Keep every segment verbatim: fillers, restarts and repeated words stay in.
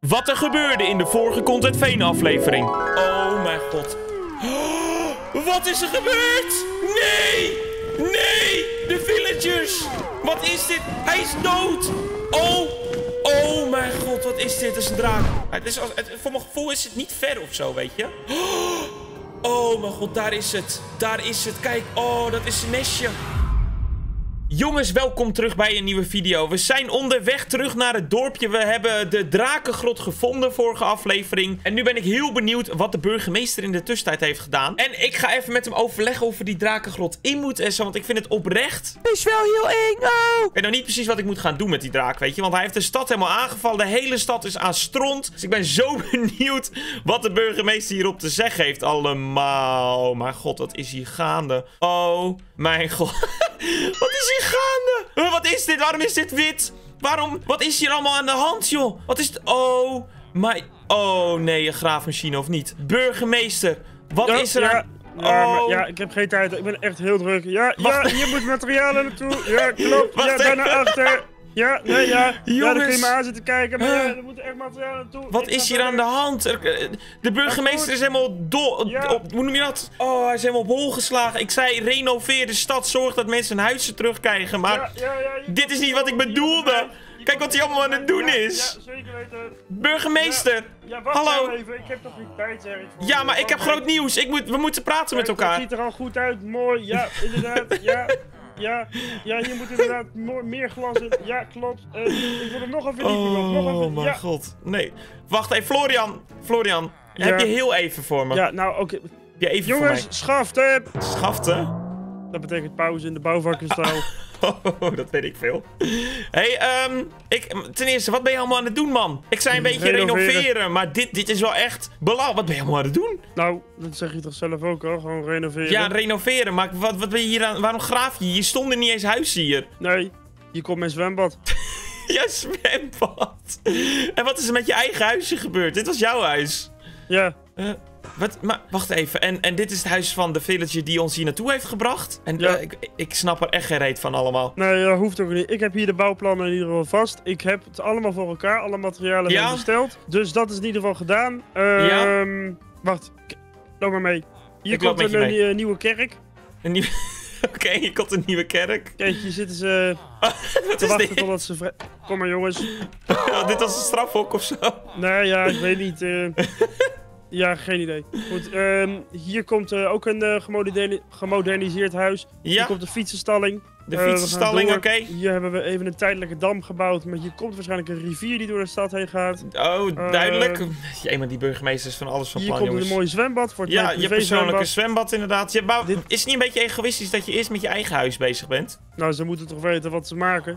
Wat er gebeurde in de vorige Content Veen aflevering. Oh mijn god. Oh, wat is er gebeurd? Nee! Nee! De villagers! Wat is dit? Hij is dood! Oh! Oh mijn god, wat is dit? Het is een draak. Het is, het, voor mijn gevoel is het niet ver of zo, weet je? Oh mijn god, daar is het. Daar is het. Kijk, oh, dat is een nestje. Jongens, welkom terug bij een nieuwe video. We zijn onderweg terug naar het dorpje. We hebben de drakengrot gevonden vorige aflevering. En nu ben ik heel benieuwd wat de burgemeester in de tussentijd heeft gedaan. En ik ga even met hem overleggen of we die drakengrot in moeten en zo. Want ik vind het oprecht. Het is wel heel eng. Oh. Ik weet nou niet precies wat ik moet gaan doen met die draak, weet je. Want hij heeft de stad helemaal aangevallen. De hele stad is aan stront. Dus ik ben zo benieuwd wat de burgemeester hierop te zeggen heeft allemaal. Oh mijn god, wat is hier gaande? Oh mijn god. Wat is hier gaande? Uh, wat is dit? Waarom is dit wit? Waarom? Wat is hier allemaal aan de hand, joh? Wat is het? Oh, my... Oh, nee, een graafmachine of niet? Burgemeester, wat ja, is er ja, aan... Ja, oh. maar, ja, ik heb geen tijd. Ik ben echt heel druk. Ja, ja, hier moet materialen naartoe. Ja, klopt. Wacht ja, daar even. naar achter. Ja, nee, ja. Jongens. Ja, dan kun je me aan zitten kijken. Maar ja, er moet echt materiaal naartoe. Wat Ik is ga hier aan de verder. hand? Er- De burgemeester is helemaal dol... Ja. Op, hoe noem je dat? Oh, hij is helemaal op hol geslagen. Ik zei, renoveer de stad. Zorg dat mensen hun huizen terugkrijgen. Maar Ja, ja, ja, je dit komt is niet hier wat ik wel- hier bedoelde. komt hij. Je Kijk komt wat hij allemaal aan het doen ja, is. Ja, zeker weten. Burgemeester. Ja, wacht Hallo. nou even. Ik heb toch niet tijd, zeg ik. voor Ja, je. maar ik heb Wacht groot nieuws. Ik moet, we moeten praten met Kijk, elkaar. Het ziet er al goed uit. Mooi. Ja, inderdaad. Ja. Ja, ja, hier moet inderdaad mo- meer glas in. Ja, klopt. Uh, ik wil er nog een verdieping op. Nog een Oh ver- mijn ja. god. Nee. Wacht even, Florian. Florian, Ja. heb je heel even voor me? Ja, nou oké. Heb je even Jongens, voor schafte! mij? Schaften? Dat betekent pauze in de bouwvakkenstijl. Oh, dat weet ik veel. Hé, hey, um, ik, ten eerste, wat ben je allemaal aan het doen, man? Ik zei een beetje renoveren, Renoveren. maar dit, dit is wel echt belangrijk. Wat ben je allemaal aan het doen? Nou, dat zeg je toch zelf ook al? Gewoon renoveren? Ja, renoveren, maar wat, wat ben je hier aan... Waarom graaf je? Hier stonden niet eens huizen hier. Nee, hier komt mijn zwembad. Ja, zwembad. En wat is er met je eigen huisje gebeurd? Dit was jouw huis. Ja. Uh, wat? Maar wacht even. En, en dit is het huis van de villager die ons hier naartoe heeft gebracht? En Ja. uh, ik, ik snap er echt geen reet van allemaal. Nee, dat hoeft ook niet. Ik heb hier de bouwplannen in ieder geval vast. Ik heb het allemaal voor elkaar. Alle materialen Ja? zijn besteld. Dus dat is in ieder geval gedaan. Ehm Ja? Wacht. K- Loop maar mee. Hier Ik loop komt met een, je mee. eh, nieuwe kerk. Een nieuwe... Oké, hier komt een nieuwe kerk. Kijk, hier zitten ze Wat te is wachten dit? totdat ze... vrij- Kom maar, jongens. Oh, dit was een strafhok of zo. Nee, ja, ik weet niet. eh. Ja, geen idee. Goed, ehm, hier komt eh, ook een eh, gemoderne- gemoderniseerd huis. Hier Ja, komt de fietsenstalling. de Eh, we gaan fietsenstalling, door. oké. Hier hebben we even een tijdelijke dam gebouwd. Maar hier komt waarschijnlijk een rivier die door de stad heen gaat. Oh, duidelijk. Uh, Jee, maar die burgemeester is van alles van Hier plan, komt jongens. een mooi zwembad voor het Ja, mijn je persoonlijke privézwembad. zwembad inderdaad. Ja, maar Dit- is het niet een beetje egoïstisch dat je eerst met je eigen huis bezig bent? Nou, ze moeten toch weten wat ze maken.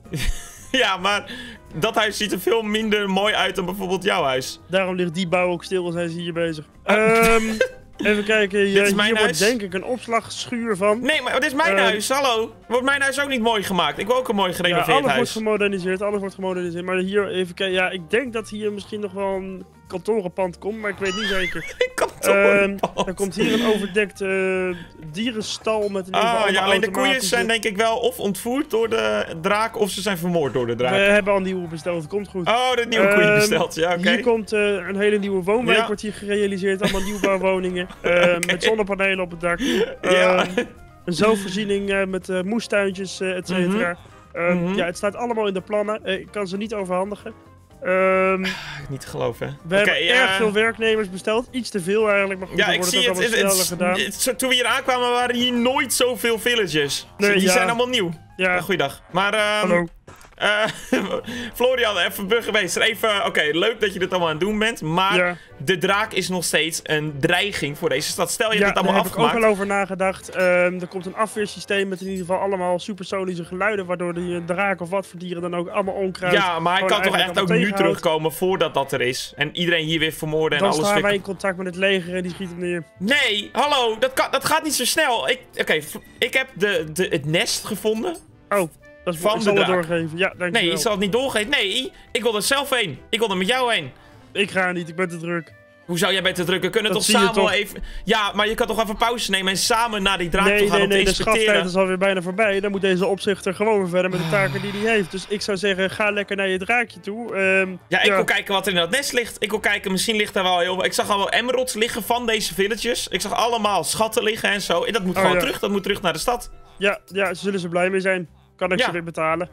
Ja, maar dat huis ziet er veel minder mooi uit dan bijvoorbeeld jouw huis. Daarom ligt die bouw ook stil en zijn ze hier bezig. Ehm, even kijken. Dit is Hier, mijn hier wordt huis. denk ik een opslagschuur van. Nee, maar dit is mijn Eh, huis, hallo. Wordt mijn huis ook niet mooi gemaakt? Ik wil ook een mooi Ja, gerenoveerd alles wordt huis. gemoderniseerd, alles wordt gemoderniseerd. Maar hier even kijken, ja, ik denk dat hier misschien nog wel een kantorenpand komt, maar ik weet niet zeker. Ik kan toch Ehm, er komt hier een overdekt eh, dierenstal met een Ah, ja, alleen de koeien zijn denk ik wel of ontvoerd door de draak of ze zijn vermoord door de We draak. hebben al nieuwe besteld, het komt goed. Oh, de nieuwe koeien Ehm, besteld, ja, oké. Hier komt eh, een hele nieuwe woonwijk, Ja. wordt hier gerealiseerd. Allemaal nieuwbouwwoningen. eh, Met zonnepanelen op het dak. Ja. Ehm, een zelfvoorziening eh, met eh, moestuintjes, eh, et cetera. Ehm, Mhm. Ja, het staat allemaal in de plannen. Eh, ik kan ze niet overhandigen. Ehm, Niet te geloven. we Oké, hebben ja. erg veel werknemers besteld. Iets te veel eigenlijk, maar goed, Ja, dan ik wordt zie het het. ook het, allemaal het- sneller gedaan. het- zo- toen we hier aankwamen waren hier nooit zoveel villagers. Nee, Die ja. zijn allemaal nieuw. Ja. Ja, Goeiedag. Maar, ehm hallo. eh, Florian, even burgemeester. Even, oké, leuk dat je dit allemaal aan het doen bent. Maar Ja, de draak is nog steeds een dreiging voor deze stad. Stel je ja hebt het daar allemaal heb ik ook afgemaakt. al over nagedacht. Ehm, er komt een afweersysteem met in ieder geval allemaal supersonische geluiden, waardoor die draak of wat voor dieren dan ook allemaal onkruid. Ja, maar hij gewoon kan toch echt eigenlijk ook allemaal nu tegenhoudt. terugkomen voordat dat er is. En iedereen hier weer vermoorden en Dan alles staan weer... wij in contact met het leger en die schiet hem neer. Nee, hallo, dat, kan, dat gaat niet zo snel. Ik- Oké, v- ik heb de, de, het nest gevonden. Oh, dat is Van ik de zal het draak. doorgeven. Ja, dankjewel. Nee, je zal het niet doorgeven. Nee, ik wil er zelf heen. Ik wil er met jou heen. Ik ga niet, ik ben te druk. Hoe zou jij bij te drukken? Kunnen Dat toch zie je samen toch? wel even... Ja, maar je kan toch even pauze nemen en samen naar die draak Nee, toe gaan nee, om te nee, de inspecteren? schaftijd is alweer bijna voorbij. Dan moet deze opzichter gewoon weer verder met de taken die hij heeft. Dus ik zou zeggen, ga lekker naar je draakje toe. Ehm, Ja, ik wil kijken wat er in dat nest ligt. Ik wil kijken, misschien ligt daar wel heel... Ik zag al wel emeralds liggen van deze villages. Ik zag allemaal schatten liggen en zo. En dat moet Oh, gewoon ja. terug. Dat moet terug naar de stad. Ja, ja, daar zullen ze blij mee zijn. Kan ik Ja. ze weer betalen.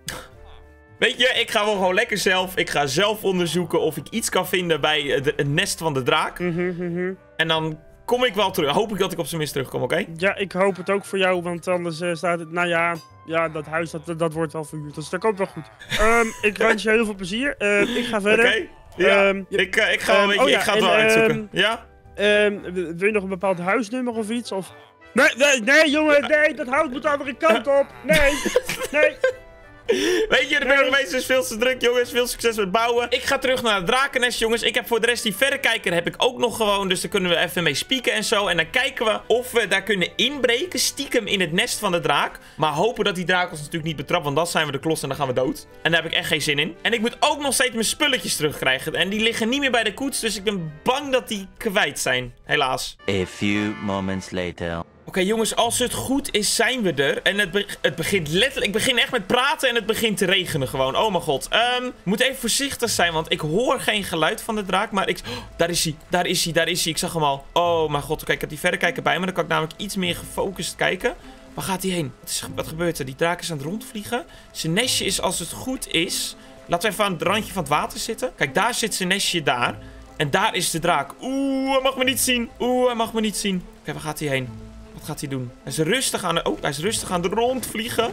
Weet je, ik ga wel gewoon lekker zelf. Ik ga zelf onderzoeken of ik iets kan vinden bij eh, de- het nest van de draak. Mhm, mhm. En dan kom ik wel terug. Hoop ik dat ik op zijn minst terugkom, oké? Ja, ik hoop het ook voor jou, want anders eh, staat het... Nou ja, ja, dat huis dat, dat wordt wel verhuurd. Dus dat komt wel goed. Ehm, ik wens je heel veel plezier. Ehm, ik ga verder. Oké. Ja, Ehm, ik, eh, ik ga wel, ehm, weet je, oh ja, ik ga het en, wel ehm, uitzoeken. Ja? Ehm, w- wil je nog een bepaald huisnummer of iets? Of... Nee, nee, nee, jongen, nee, dat hout moet de andere kant op. Nee, nee. Weet je, de burgemeester is veel te druk, jongens. Veel succes met bouwen. Ik ga terug naar het drakennest, jongens. Ik heb voor de rest die verrekijker heb ik ook nog gewoon. Dus daar kunnen we even mee spieken en zo. En dan kijken we of we daar kunnen inbreken. Stiekem in het nest van de draak. Maar hopen dat die draak ons natuurlijk niet betrapt. Want dan zijn we de klos en dan gaan we dood. En daar heb ik echt geen zin in. En ik moet ook nog steeds mijn spulletjes terugkrijgen. En die liggen niet meer bij de koets. Dus ik ben bang dat die kwijt zijn. Helaas. A few moments later. Oké, jongens, als het goed is, zijn we er. En het, be het begint letterlijk... Ik begin echt met praten en het begint te regenen gewoon. Oh mijn god. Um, ik moet even voorzichtig zijn, want ik hoor geen geluid van de draak. Maar ik... Oh, daar is hij, daar is hij, daar is hij. Ik zag hem al. Oh mijn god. Oké, ik heb die verrekijker bij me. Dan kan ik namelijk iets meer gefocust kijken. Waar gaat hij heen? Wat, is, wat gebeurt er? Die draak is aan het rondvliegen. Zijn nestje is, als het goed is... Laten we even aan het randje van het water zitten. Kijk, daar zit zijn nestje daar. En daar is de draak. Oeh, hij mag me niet zien. Oeh, hij mag me niet zien. Oké, waar gaat hij heen? Wat gaat hij doen? Hij is rustig aan de... Oh, hij is rustig aan de rondvliegen.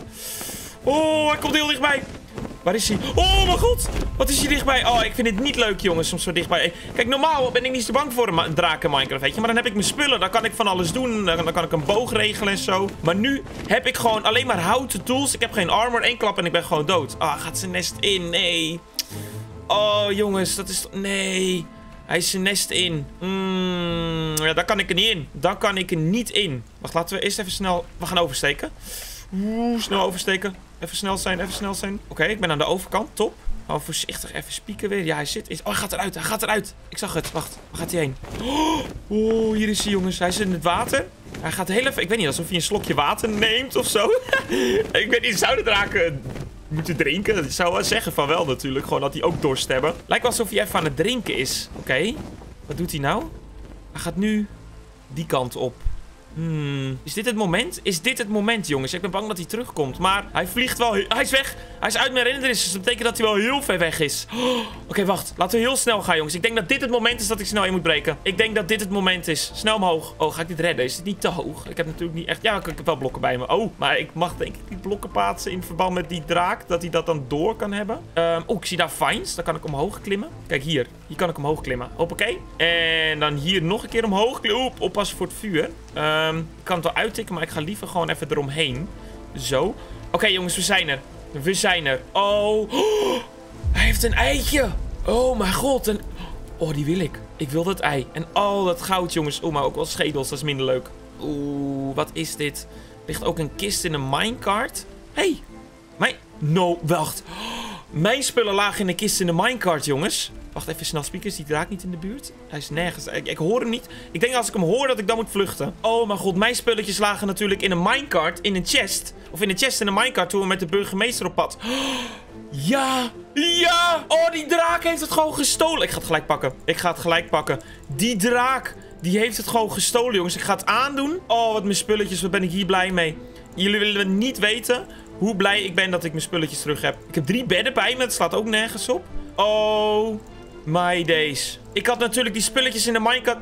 Oh, hij komt heel dichtbij. Waar is hij? Oh, mijn god. Wat is hij dichtbij? Oh, ik vind het niet leuk, jongens, soms zo dichtbij. Kijk, normaal ben ik niet zo bang voor een draak in Minecraft, weet je. Maar dan heb ik mijn spullen. Dan kan ik van alles doen. Dan, dan kan ik een boog regelen en zo. Maar nu heb ik gewoon alleen maar houten tools. Ik heb geen armor. Eén klap en ik ben gewoon dood. Ah, oh, gaat zijn nest in. Nee. Oh, jongens, dat is... Nee. Hij is zijn nest in. Mm, ja, daar kan ik er niet in. Daar kan ik er niet in. Wacht, laten we eerst even snel... We gaan oversteken. Oeh, snel oversteken. Even snel zijn, even snel zijn. Oké, okay, ik ben aan de overkant. Top. Oh, voorzichtig. Even spieken weer. Ja, hij zit... Oh, hij gaat eruit. Hij gaat eruit. Ik zag het. Wacht. Waar gaat hij heen? Oh, hier is hij, jongens. Hij zit in het water. Hij gaat heel even... Ik weet niet, alsof hij een slokje water neemt of zo. Ik weet niet, zou de draken... moeten drinken? Dat zou wel zeggen van wel natuurlijk. Gewoon dat hij ook dorst hebben. Lijkt wel alsof hij even aan het drinken is. Oké. Okay. Wat doet hij nou? Hij gaat nu die kant op. Hmm. Is dit het moment? Is dit het moment, jongens? Ik ben bang dat hij terugkomt. Maar hij vliegt wel... Hij is weg. Hij is uit mijn herinnering. Dus dat betekent dat hij wel heel ver weg is. Oh. Oké, okay, wacht. Laten we heel snel gaan, jongens. Ik denk dat dit het moment is dat ik snel in moet breken. Ik denk dat dit het moment is. Snel omhoog. Oh, ga ik dit redden? Is dit niet te hoog? Ik heb natuurlijk niet echt... Ja, ik heb wel blokken bij me. Oh, maar ik mag denk ik die blokken plaatsen in verband met die draak. Dat hij dat dan door kan hebben. Um, oh, ik zie daar vines. Daar kan ik omhoog klimmen. Kijk, hier. Hier kan ik omhoog klimmen. Hoppakee. En dan hier nog een keer omhoog. Oep, oppassen voor het vuur. Um, ik kan het wel uittikken, maar ik ga liever gewoon even eromheen. Zo. Oké, okay, jongens, we zijn er. We zijn er. Oh. Oh. Hij heeft een eitje. Oh mijn god. Een... Oh, die wil ik. Ik wil dat ei. En oh, dat goud, jongens. Oh, maar ook wel schedels. Dat is minder leuk. Oeh, wat is dit? Ligt ook een kist in een minecart. Hé. Hey. Mijn... No, wacht. Oh, mijn spullen lagen in een kist in de minecart, jongens. Wacht even snel, speakers. Die draak niet in de buurt. Hij is nergens. Ik, ik hoor hem niet. Ik denk als ik hem hoor dat ik dan moet vluchten. Oh mijn god, mijn spulletjes lagen natuurlijk in een minecart. In een chest. Of in een chest in een minecart toen we met de burgemeester op pad. Oh, ja. Ja. Oh, die draak heeft het gewoon gestolen. Ik ga het gelijk pakken. Ik ga het gelijk pakken. Die draak. Die heeft het gewoon gestolen, jongens. Ik ga het aandoen. Oh, wat mijn spulletjes. Wat ben ik hier blij mee. Jullie willen niet weten hoe blij ik ben dat ik mijn spulletjes terug heb. Ik heb drie bedden bij me. Het slaat ook nergens op. Oh... My days. Ik had natuurlijk die spulletjes in de minecart.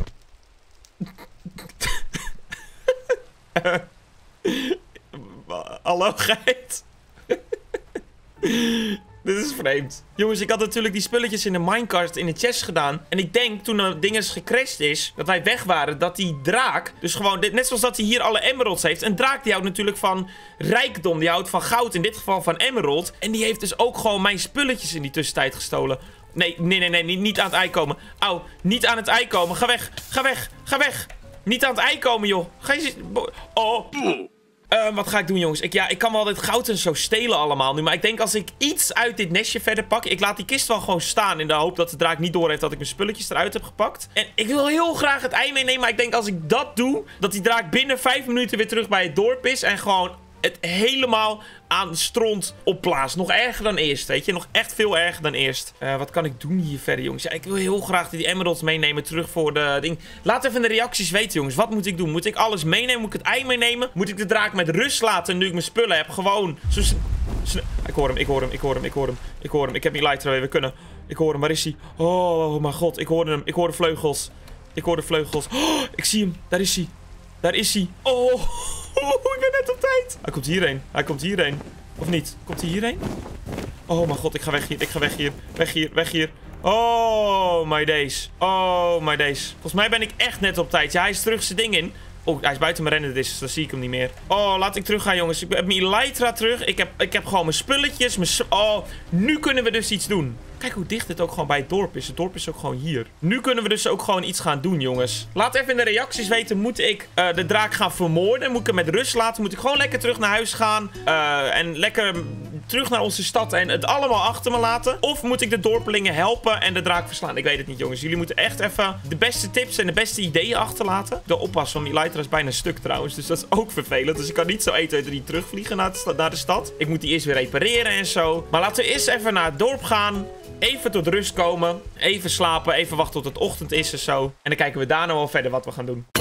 Hallo, geit. Dit is vreemd. Jongens, ik had natuurlijk die spulletjes in de minecart in de chest gedaan. En ik denk, toen er dinges gecrashed is, dat wij weg waren, dat die draak, dus gewoon, net zoals dat hij hier alle emeralds heeft. Een draak die houdt natuurlijk van rijkdom. Die houdt van goud, in dit geval van emerald. En die heeft dus ook gewoon mijn spulletjes in die tussentijd gestolen. Nee, nee, nee, nee, niet, niet aan het ei komen. Auw, niet aan het ei komen. Ga weg, ga weg, ga weg. Niet aan het ei komen, joh. Ga je... Oh. Uh, wat ga ik doen, jongens? Ik, ja, ik kan wel dit goud en zo stelen allemaal nu. Maar ik denk als ik iets uit dit nestje verder pak... Ik laat die kist wel gewoon staan in de hoop dat de draak niet doorheeft dat ik mijn spulletjes eruit heb gepakt. En ik wil heel graag het ei meenemen. Maar ik denk als ik dat doe, dat die draak binnen vijf minuten weer terug bij het dorp is. En gewoon het helemaal aan stront opblaast. Nog erger dan eerst, weet je. Nog echt veel erger dan eerst. Uh, wat kan ik doen hier verder, jongens? Ja, ik wil heel graag die emeralds meenemen terug voor de ding. Laat even in de reacties weten, jongens. Wat moet ik doen? Moet ik alles meenemen? Moet ik het ei meenemen? Moet ik de draak met rust laten nu ik mijn spullen heb? Gewoon zo... Ik hoor hem, ik hoor hem, ik hoor hem, ik hoor hem. Ik hoor hem. Ik heb die lighter weer kunnen. Ik hoor hem, waar is hij? Oh, mijn god. Ik hoorde hem. Ik hoor de vleugels. Ik hoor de vleugels. Oh, ik zie hem. Daar is hij. Daar is hij. Oh, ik ben net op tijd. Hij komt hierheen. Hij komt hierheen. Of niet? Komt hij hierheen? Oh mijn god, ik ga weg hier. Ik ga weg hier. Weg hier, weg hier. Oh my days. Oh my days. Volgens mij ben ik echt net op tijd. Ja, hij is terug zijn ding in. Oh, hij is buiten mijn render, dus dan zie ik hem niet meer. Oh, laat ik terug gaan, jongens. Ik heb mijn Elytra terug. Ik heb, ik heb gewoon mijn spulletjes. Mijn oh, nu kunnen we dus iets doen. Kijk hoe dicht dit ook gewoon bij het dorp is. Het dorp is ook gewoon hier. Nu kunnen we dus ook gewoon iets gaan doen, jongens. Laat even in de reacties weten. Moet ik uh, de draak gaan vermoorden? Moet ik hem met rust laten? Moet ik gewoon lekker terug naar huis gaan? Uh, en lekker terug naar onze stad en het allemaal achter me laten? Of moet ik de dorpelingen helpen en de draak verslaan? Ik weet het niet, jongens. Jullie moeten echt even de beste tips en de beste ideeën achterlaten. De oppas van mijn Elytra is bijna stuk trouwens. Dus dat is ook vervelend. Dus ik kan niet zo één, twee, drie terugvliegen naar de, naar de stad. Ik moet die eerst weer repareren en zo. Maar laten we eerst even naar het dorp gaan. Even tot rust komen. Even slapen. Even wachten tot het ochtend is en zo. En dan kijken we daarna wel verder wat we gaan doen.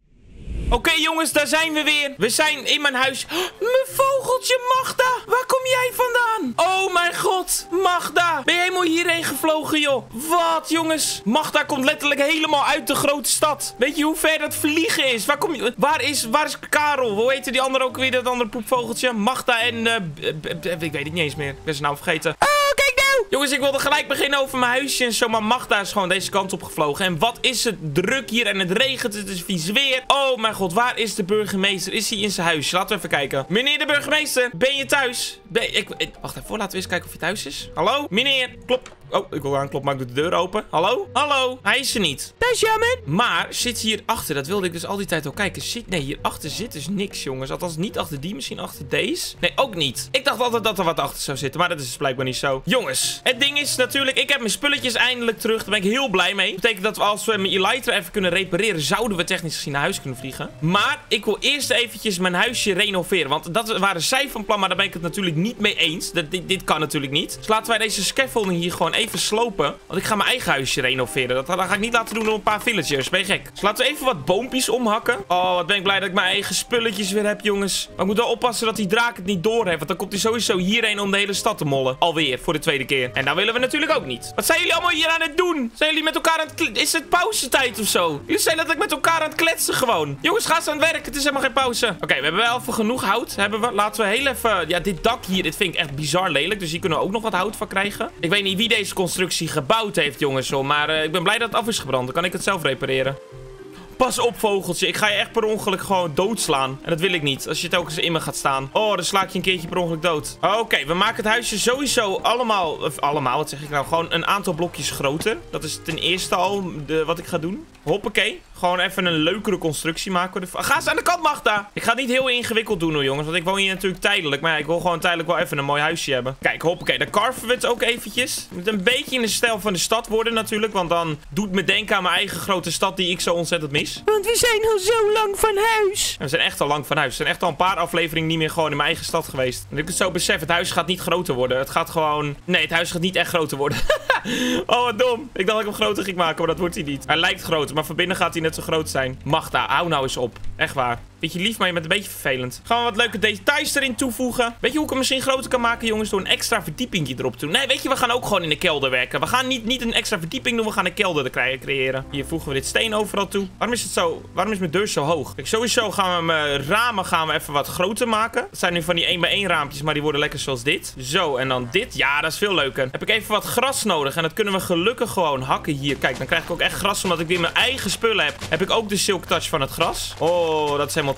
Oké, okay, jongens, daar zijn we weer. We zijn in mijn huis. Oh, mijn vogeltje Magda. Waar kom jij vandaan? Oh mijn god. Magda. Ben je helemaal hierheen gevlogen, joh? Wat, jongens? Magda komt letterlijk helemaal uit de grote stad. Weet je hoe ver dat vliegen is? Waar kom je... Waar is, waar is Karel? Hoe heette die andere ook weer? Dat andere poepvogeltje? Magda en... Uh, ik weet het niet eens meer. Ik ben zijn naam vergeten. Oh, kijk nou. Jongens, ik wilde gelijk beginnen over mijn huisje en zo. Maar Magda is gewoon deze kant op gevlogen. En wat is het druk hier en het regent. Het is vies weer. Oh mijn god, waar is de burgemeester? Is hij in zijn huisje? Laten we even kijken. Meneer de burgemeester, ben je thuis? Ben, ik, ik, wacht even, laten we eens kijken of hij thuis is. Hallo? Meneer, klop. Oh, ik wil aankloppen, maar ik doe de deur open. Hallo? Hallo? Hij is er niet. Dat is jammer. Maar zit hier achter, dat wilde ik dus al die tijd al kijken. Zit, nee, hierachter zit dus niks, jongens. Althans niet achter die, misschien achter deze. Nee, ook niet. Ik dacht altijd dat er wat achter zou zitten, maar dat is dus blijkbaar niet zo. Jongens, het ding is natuurlijk, ik heb mijn spulletjes eindelijk terug. Daar ben ik heel blij mee. Dat betekent dat we als we mijn Elytra even kunnen repareren, zouden we technisch gezien naar huis kunnen vliegen. Maar ik wil eerst eventjes mijn huisje renoveren. Want dat waren zij van plan, maar daar ben ik het natuurlijk niet mee eens. Dat, dit, dit kan natuurlijk niet. Dus laten wij deze scaffolding hier gewoon even slopen. Want ik ga mijn eigen huisje renoveren. Dat, dat ga ik niet laten doen door een paar villagers. Ben je gek? Dus laten we even wat boompjes omhakken. Oh, wat ben ik blij dat ik mijn eigen spulletjes weer heb, jongens. Maar ik moet wel oppassen dat die draak het niet doorheeft. Want dan komt hij sowieso hierheen om de hele stad te mollen. Alweer, voor de tweede keer. En dat willen we natuurlijk ook niet. Wat zijn jullie allemaal hier aan het doen? Zijn jullie met elkaar aan het... Is het pauzetijd of zo? Jullie zijn letterlijk met elkaar aan het kletsen gewoon. Jongens, ga eens aan het werk. Het is helemaal geen pauze. Oké, okay, we hebben wel even genoeg hout. Hebben we. Laten we heel even... Ja, dit dak hier, dit vind ik echt bizar lelijk. Dus hier kunnen we ook nog wat hout van krijgen. Ik weet niet wie deze constructie gebouwd heeft, jongens. Maar uh, ik ben blij dat het af is gebrand. Dan kan ik het zelf repareren. Pas op, vogeltje. Ik ga je echt per ongeluk gewoon doodslaan. En dat wil ik niet. Als je het ook eens in me gaat staan. Oh, dan sla ik je een keertje per ongeluk dood. Oké, okay, we maken het huisje sowieso allemaal... Of allemaal, wat zeg ik nou? Gewoon een aantal blokjes groter. Dat is ten eerste al de, wat ik ga doen. Hoppakee. Gewoon even een leukere constructie maken. Ga eens aan de kant, Magda. Ik ga het niet heel ingewikkeld doen, hoor, jongens. Want ik woon hier natuurlijk tijdelijk. Maar ja, ik wil gewoon tijdelijk wel even een mooi huisje hebben. Kijk, hoppakee. Dan carven we het ook eventjes. Het moet een beetje in de stijl van de stad worden natuurlijk. Want dan doet me denken aan mijn eigen grote stad die ik zo ontzettend mis. Want we zijn al zo lang van huis. En we zijn echt al lang van huis. We zijn echt al een paar afleveringen niet meer gewoon in mijn eigen stad geweest. En ik het zo besef, het huis gaat niet groter worden. Het gaat gewoon... Nee, het huis gaat niet echt groter worden. Oh, wat dom. Ik dacht dat ik hem groter ging maken, maar dat wordt hij niet. Hij lijkt groter, maar van binnen gaat hij net zo groot zijn. Magda, hou nou eens op. Echt waar. Beetje lief, maar je bent een beetje vervelend. Gaan we wat leuke details erin toevoegen. Weet je hoe ik hem misschien groter kan maken, jongens? Door een extra verdiepingje erop te doen. Nee, weet je, we gaan ook gewoon in de kelder werken. We gaan niet, niet een extra verdieping doen, we gaan een kelder er creëren. Hier voegen we dit steen overal toe. Waarom is het zo... Waarom is mijn deur zo hoog? Kijk, sowieso gaan we mijn ramen gaan we even wat groter maken. Dat zijn nu van die één bij één raampjes, maar die worden lekker zoals dit. Zo, en dan dit. Ja, dat is veel leuker. Heb ik even wat gras nodig. En dat kunnen we gelukkig gewoon hakken hier. Kijk, dan krijg ik ook echt gras, omdat ik weer mijn eigen spullen heb. Heb ik ook de silk touch van het gras. Oh, dat is helemaal top.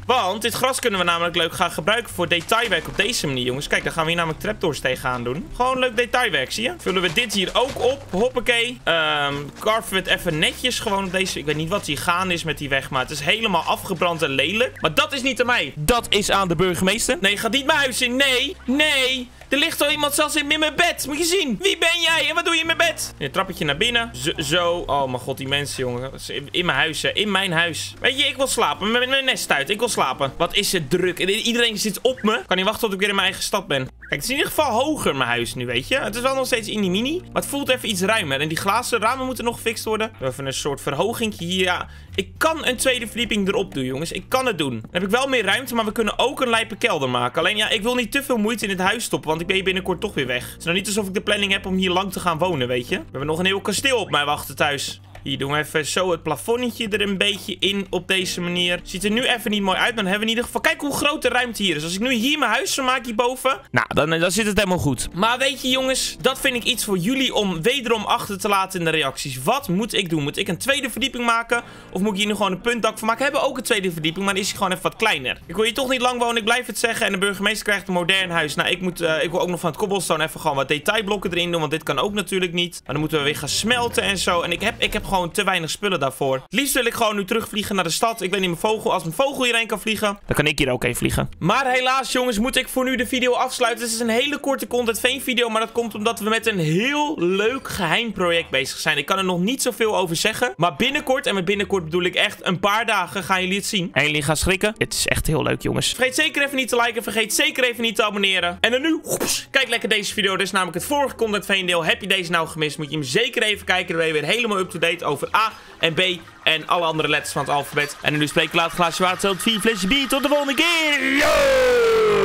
Want dit gras kunnen we namelijk leuk gaan gebruiken voor detailwerk op deze manier, jongens. Kijk, daar gaan we hier namelijk trapdoors tegenaan doen. Gewoon leuk detailwerk, zie je? Vullen we dit hier ook op. Hoppakee. Um, carven we het even netjes gewoon op deze... Ik weet niet wat hier gaan is met die weg, maar het is helemaal afgebrand en lelijk. Maar dat is niet aan mij. Dat is aan de burgemeester. Nee, ga niet mijn huis in. Nee, nee. Er ligt al iemand zelfs in mijn bed. Moet je zien. Wie ben jij en wat doe je in mijn bed? Een trappetje naar binnen. Zo, zo. Oh mijn god, die mensen, jongen. In mijn huis, hè. In mijn huis. Weet je, ik wil slapen. Met mijn nest uit. Ik wil slapen. Wat is het druk. Iedereen zit op me. Kan niet wachten tot ik weer in mijn eigen stad ben. Kijk, het is in ieder geval hoger, mijn huis nu, weet je. Het is wel nog steeds in die mini. Maar het voelt even iets ruimer. En die glazen ramen moeten nog gefixt worden. Even een soort verhogingje hier. Ja, ik kan een tweede verdieping erop doen, jongens. Ik kan het doen. Dan heb ik wel meer ruimte, maar we kunnen ook een lijpe kelder maken. Alleen, ja, ik wil niet te veel moeite in het huis stoppen. Want ik ben hier binnenkort toch weer weg. Het is nou niet alsof ik de planning heb om hier lang te gaan wonen, weet je. We hebben nog een heel kasteel op mij wachten thuis. Hier doen we even zo het plafonnetje er een beetje in op deze manier. Ziet er nu even niet mooi uit, maar dan hebben we in ieder geval... Kijk hoe groot de ruimte hier is. Als ik nu hier mijn huis zou maken hierboven... Nou, dan, dan zit het helemaal goed. Maar weet je jongens, dat vind ik iets voor jullie om wederom achter te laten in de reacties. Wat moet ik doen? Moet ik een tweede verdieping maken? Of moet ik hier nu gewoon een puntdak van maken? We hebben ook een tweede verdieping, maar dan is hij gewoon even wat kleiner. Ik wil hier toch niet lang wonen, ik blijf het zeggen. En de burgemeester krijgt een modern huis. Nou, ik, moet, uh, ik wil ook nog van het cobblestone even gewoon wat detailblokken erin doen. Want dit kan ook natuurlijk niet. Maar dan moeten we weer gaan smelten en zo. En ik heb, ik heb gewoon te weinig spullen daarvoor. Het liefst wil ik gewoon nu terugvliegen naar de stad. Ik weet niet, mijn vogel. Als mijn vogel hierheen kan vliegen, dan kan ik hier ook heen vliegen. Maar helaas, jongens, moet ik voor nu de video afsluiten. Het is een hele korte Content Veen video, maar dat komt omdat we met een heel leuk geheim project bezig zijn. Ik kan er nog niet zoveel over zeggen. Maar binnenkort, en met binnenkort bedoel ik echt een paar dagen, gaan jullie het zien. En jullie gaan schrikken. Het is echt heel leuk, jongens. Vergeet zeker even niet te liken. Vergeet zeker even niet te abonneren. En dan nu, oeps, kijk lekker deze video. Dit is namelijk het vorige Content Veen deel. Heb je deze nou gemist, moet je hem zeker even kijken. Dan ben je weer helemaal up-to-date over A en B en alle andere letters van het alfabet. En nu spreek ik later glaasje water, vier flesje bier. Tot de volgende keer. Yo!